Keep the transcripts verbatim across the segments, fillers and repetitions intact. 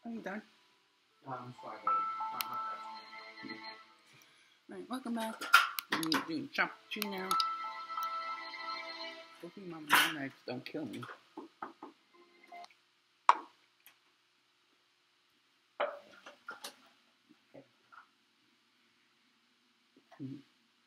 Are you done? Um, sorry, babe. I'm not listening. Alright, welcome back. We're doing Chappuccino now. Hopefully my knives don't kill me. Mm-hmm.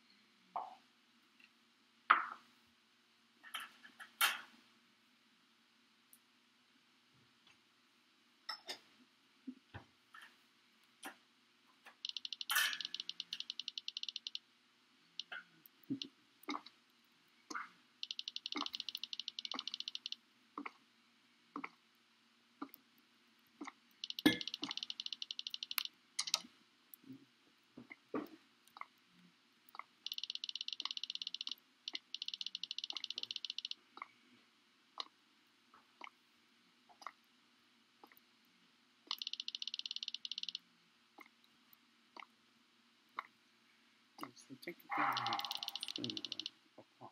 So take it down here. Apart.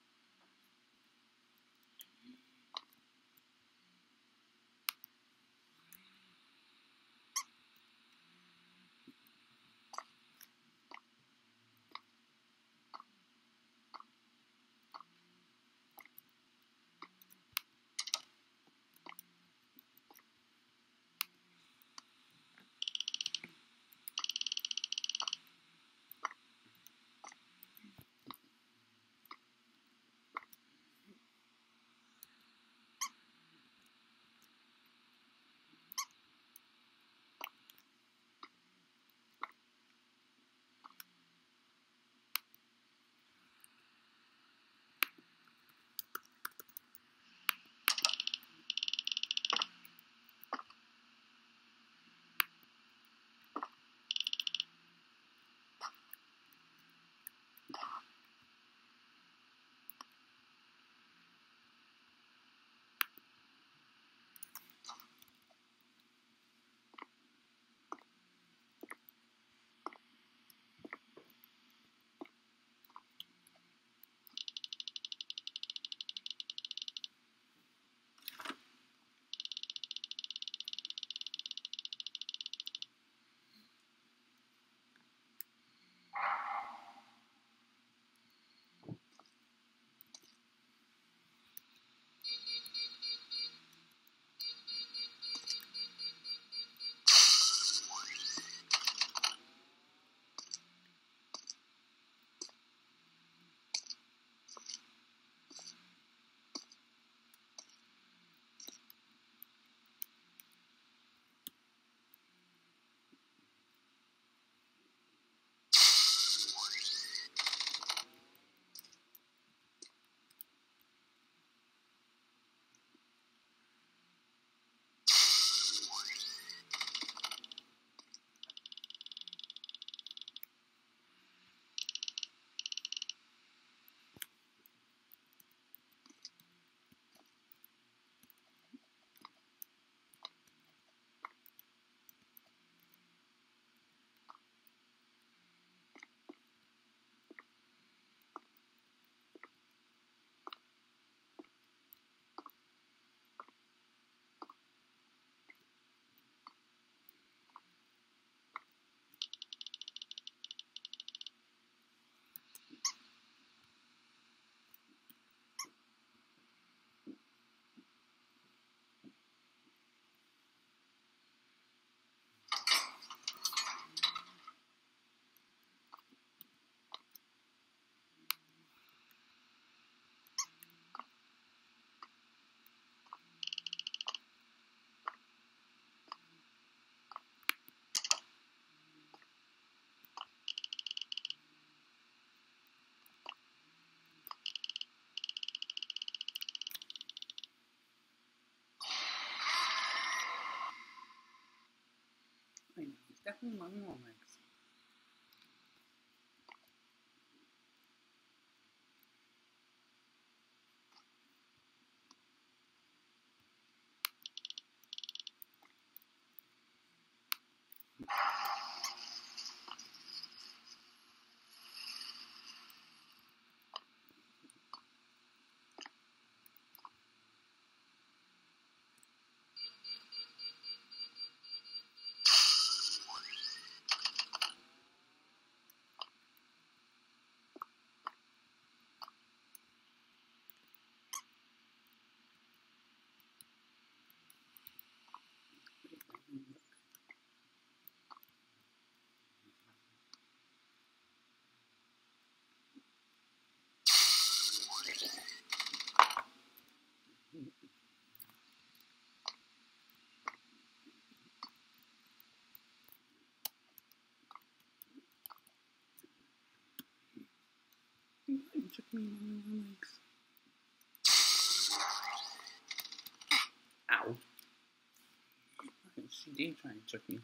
I know, it's definitely one more legs. It took me in my legs. Ow. She did try and trick me.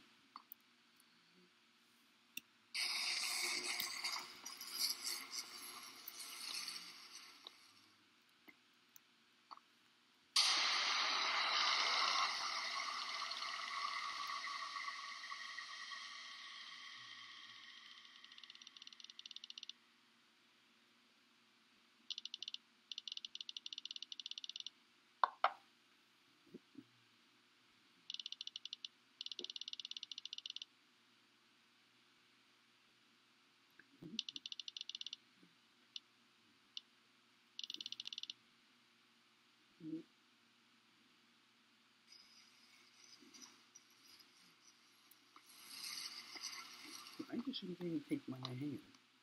I just shouldn't even take my hand.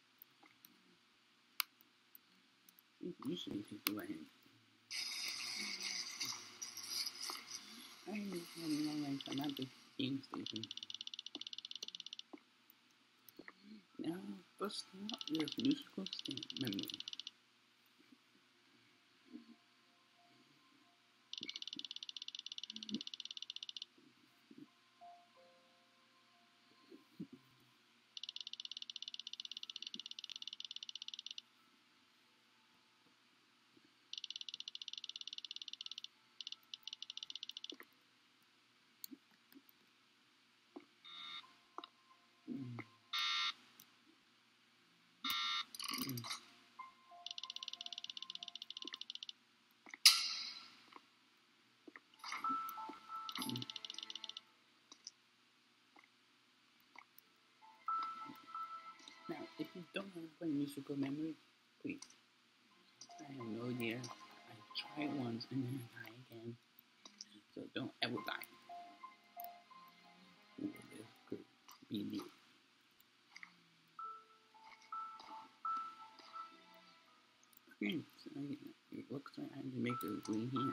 You shouldn't take the right hand. I ain't having no legs. I'm at the game station. Now, bust out your musical stand memory. Mm. Mm. Mm. Now, if you don't have a musical memory, please. I have no idea. I tried once and then I die again. So don't ever die. Ooh, this could be new. Okay, so I, it looks like I need to make a green hand.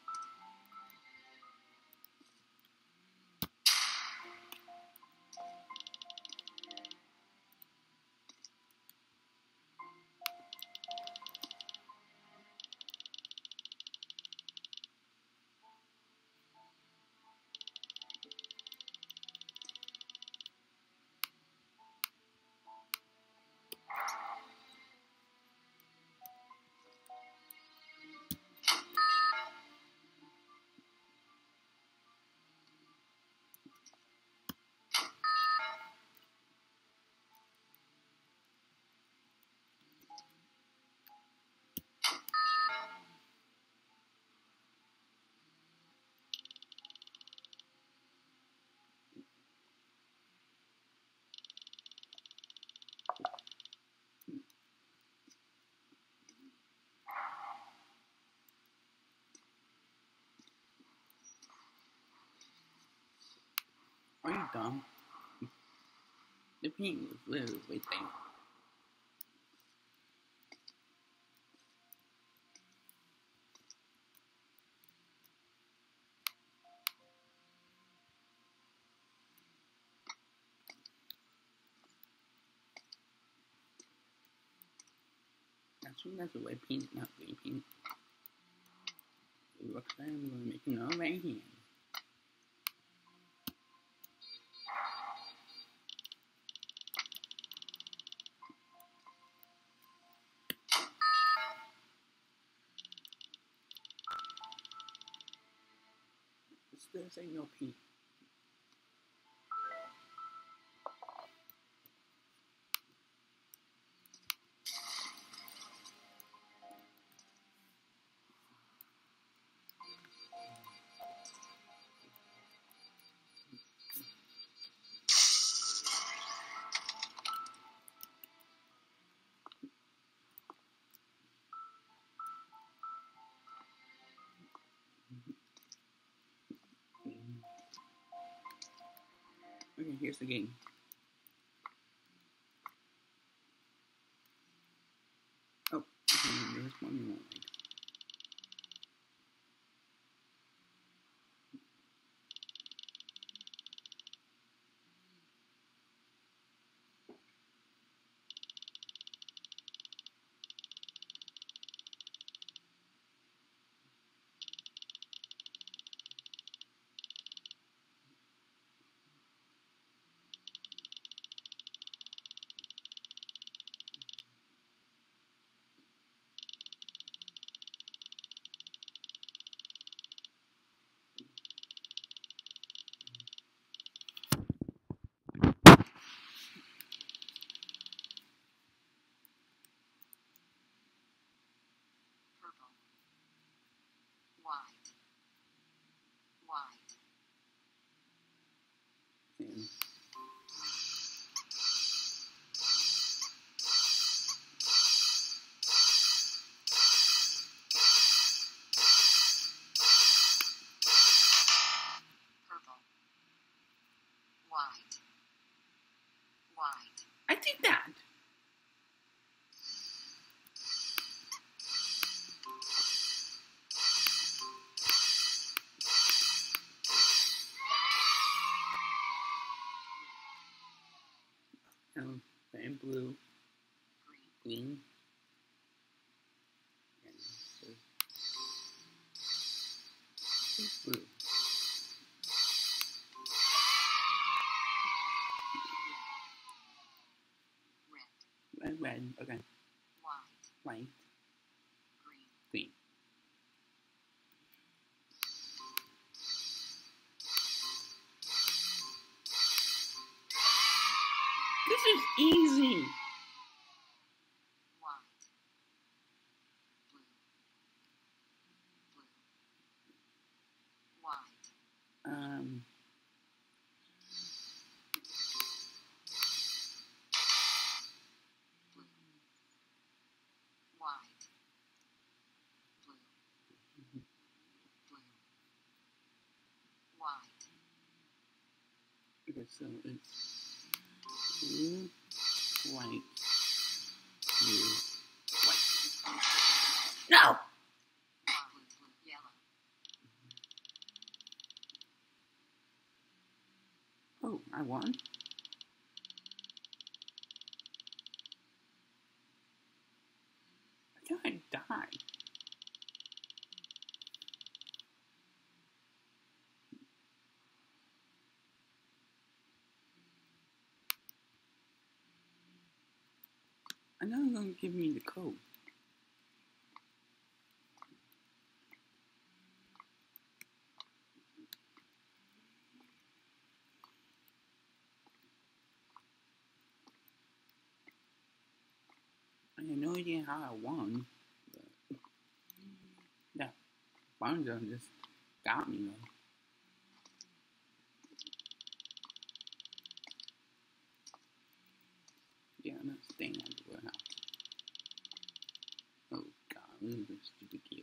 Are you dumb? The paint was literally right there. That's what that's a white paint, not green paint. It looks like I'm gonna make another right hand. This ain't no paint. Okay, here's the game. Oh, okay, there's one more leg. And Purple. White. White. I did that. Um, and blue, Green. green, and so blue. Red. Red, red, okay. White. White, Green. green. This is easy. White. Blue. Blue. White. Um, Blue. White. Blue. Blue. White. okay, so it's blue, white, blue, white. No! Blue. Blue. Yellow. Oh, I won? I thought I died. I know they're going to give me the code. I had no idea how I won. But yeah, Bonzo just got me though. Yeah, I'm not staying at the warehouse. Oh god, this is a stupid game.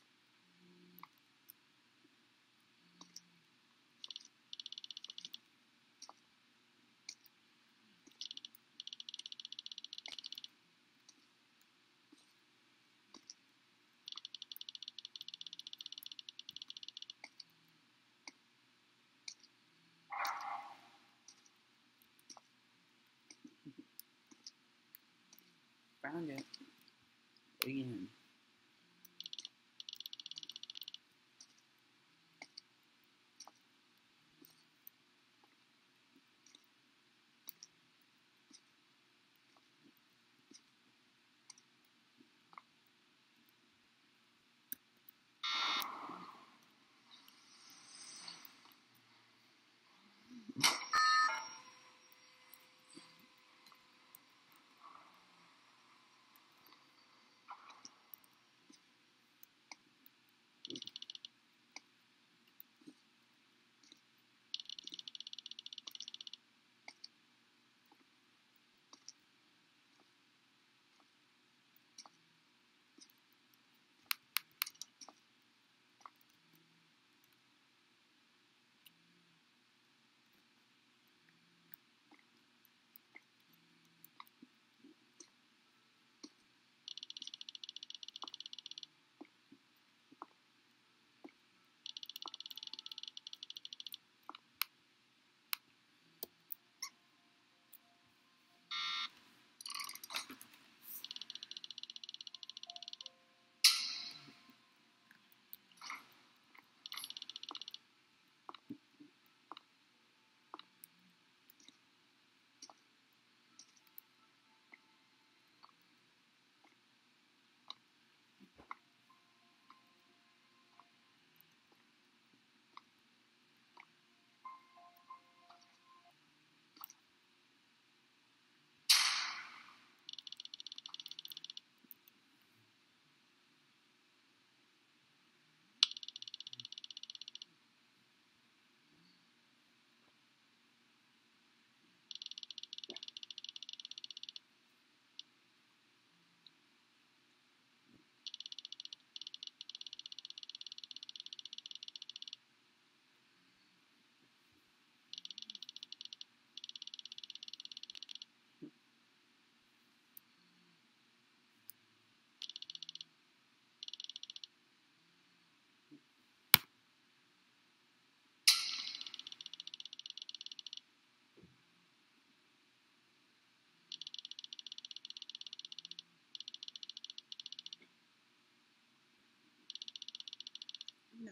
Found it. Again.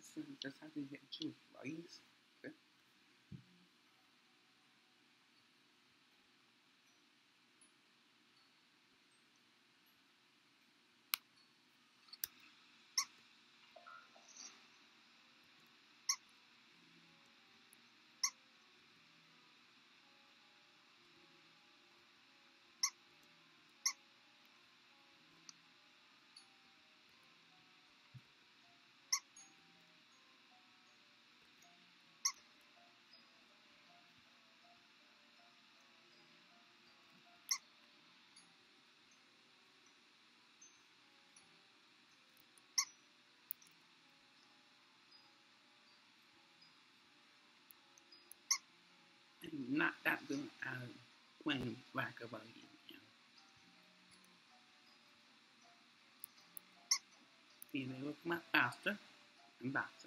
just, uh, just have to get you rice. Okay. I'm not that good at playing racquetball. You know. See, they look much faster and faster.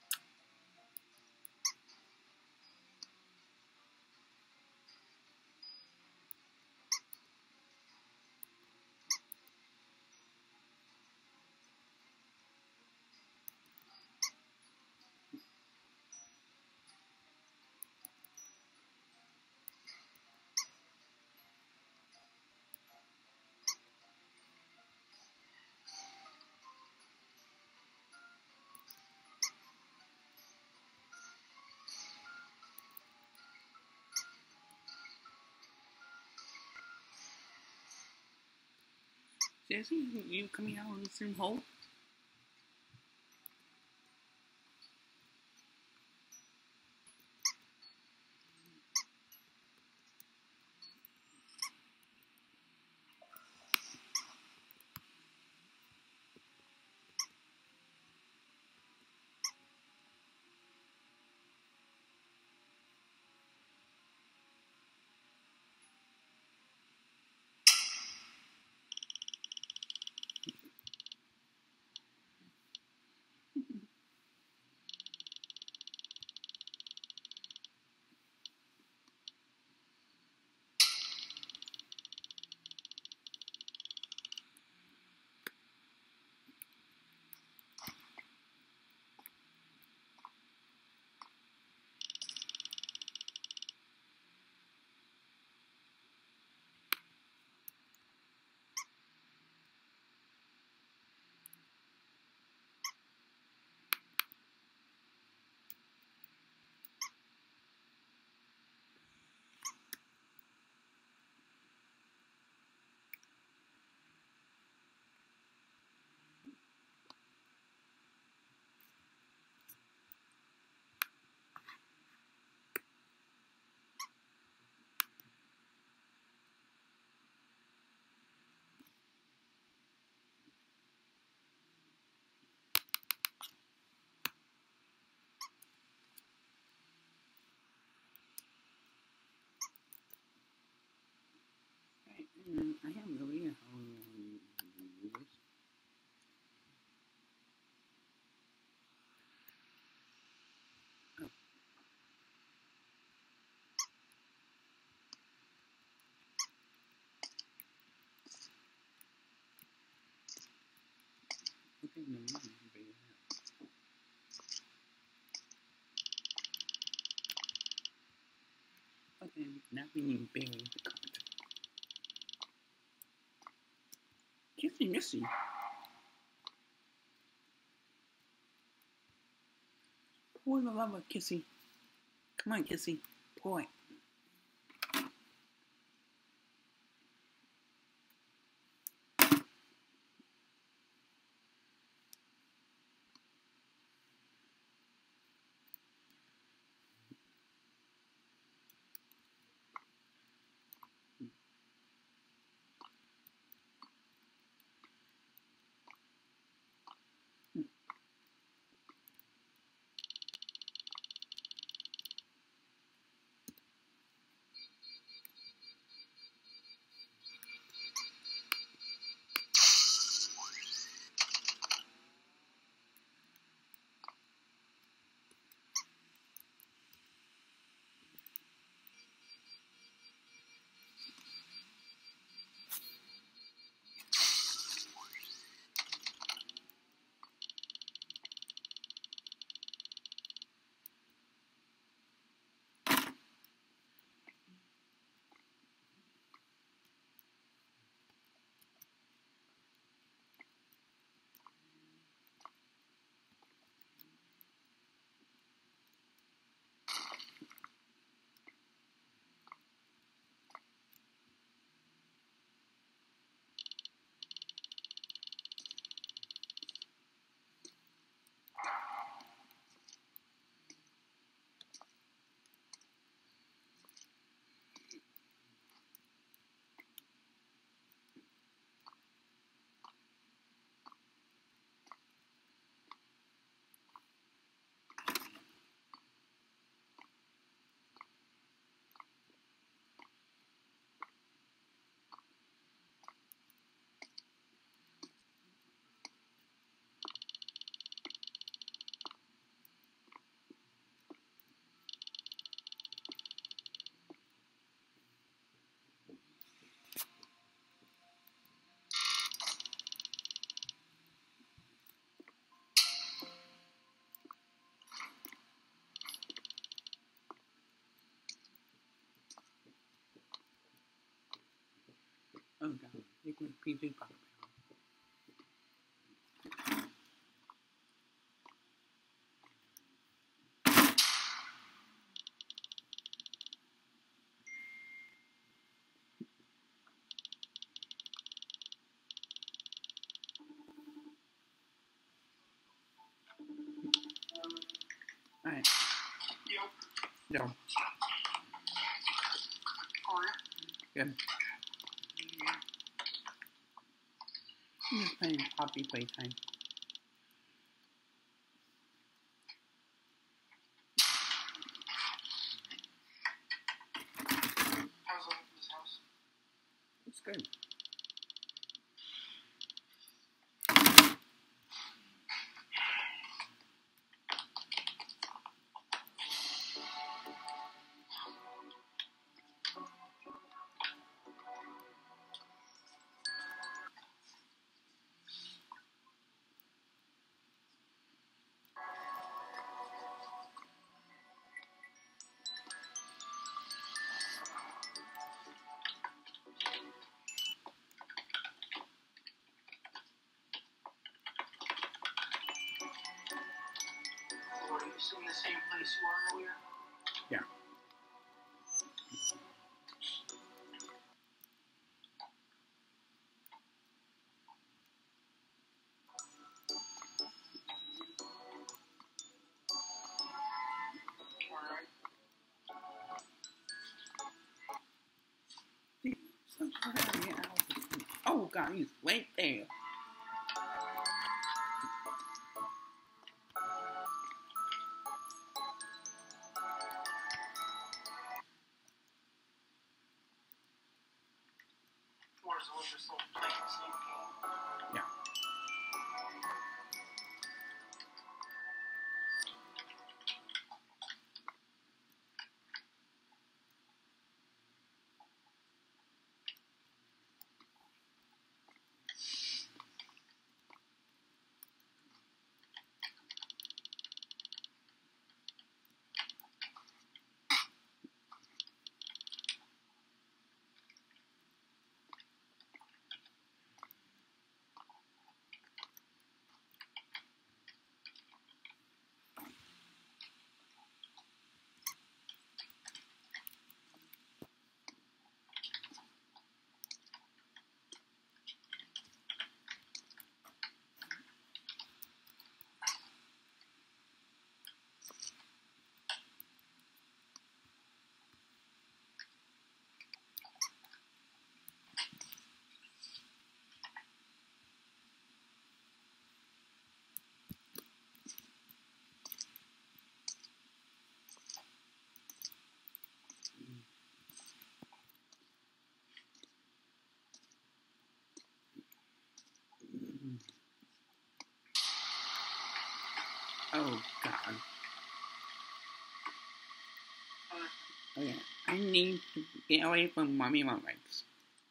Seriously, you, you coming out in the same hole? Right. Mm, I have no idea how um, you do this. Oh, okay, no, I can figure it out. But then, now we need to bury the card. Kissy Missy. Pour the love of Kissy. Come on, Kissy. Pour it. Oh god, liquid P J Power. Alright. Yep. Yo. How are you? Good. I'm just playing Poppy Playtime. How's life in this house? It's good. Or are you still in the same place you were earlier? Yeah. Alright. So sorry, oh god, he's right there. Or is Elizabeth still playing the same game? Yeah. Oh god. Oh yeah. I need to get away from Mommy Long Legs.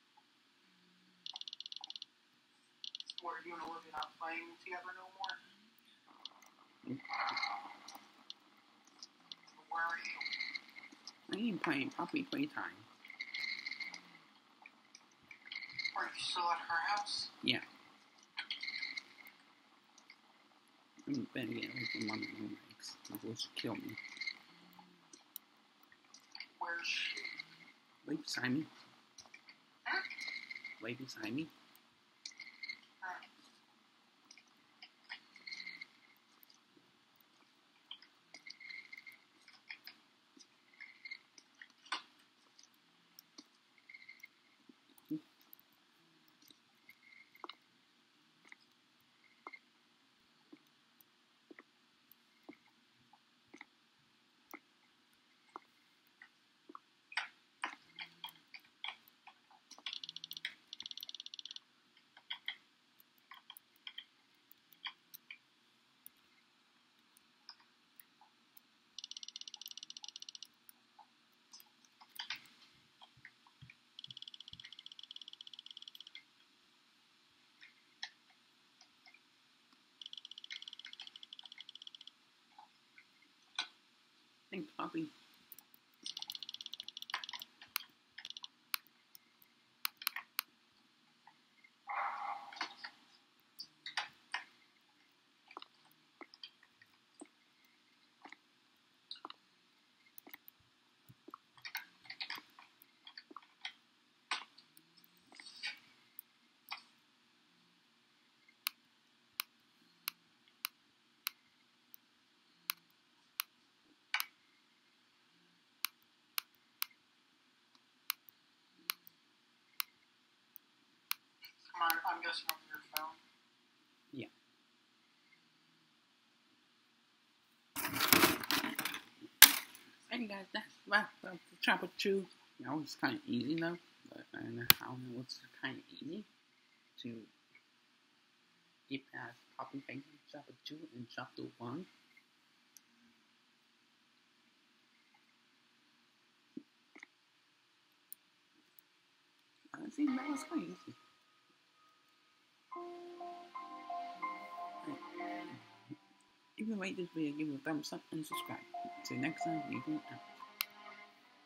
What, are you and Olivia not playing together no more? Where are you? I ain't playing Poppy Playtime. Are you still at her house? Yeah. I'm better get away from Mommy Long Legs. Or she'll kill me. Where's she? Right beside me. Huh? Right beside me. Huh. Thanks, Poppy. on, I'm guessing on your phone. And guys, that's right. That's the Chopper two. You know, it's kind of easy though. But I don't know how it's kind of easy to get past copy paste Chopper two and Chopper one. I think that was kind of easy. If you like this video, give it a thumbs up and subscribe. Till next time, we go out.